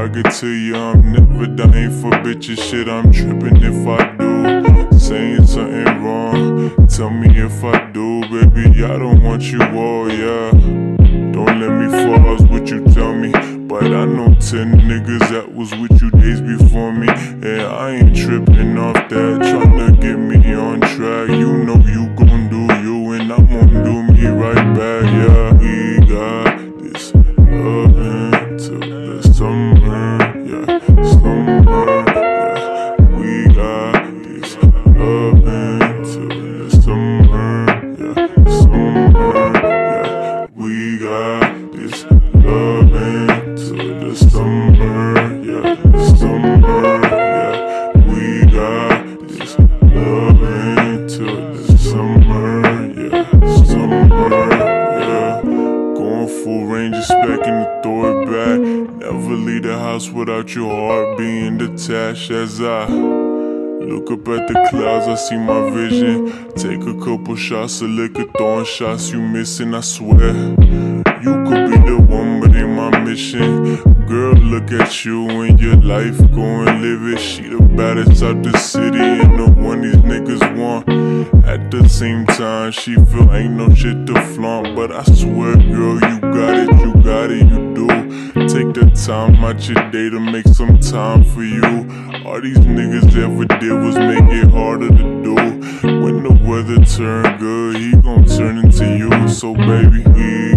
I could tell you I'm never dying for bitches. Shit, I'm tripping if I do. Saying something wrong, tell me if I do. Baby, I don't want you all, yeah. Don't let me fall, is what you tell me. But I know 10 niggas that was with you days before me. And I ain't tripping off that, tryna get me on track. You know you gon' do you, and I'm gon' do me right back, yeah. We got this loving till the summer, yeah, summer, yeah. We got this loving till the summer, yeah, summer, yeah. We got this loving till the summer, yeah, the summer, yeah. We got this loving till the summer, yeah, summer, yeah. Going full range, expecting to throw it back. Never leave the house without your heart being detached. As I look up at the clouds, I see my vision. Take a couple shots of liquor, throwing shots you missing, I swear. You could be the one, but ain't my mission. Girl, look at you and your life, go and live it. She the baddest out the city and the one these niggas want. At the same time, she feel ain't no shit to flaunt. But I swear, girl, you got it, you do. Take the time out your day to make some time for you. All these niggas ever did was make it harder to do. When the weather turn good, he gon' turn into you. So baby,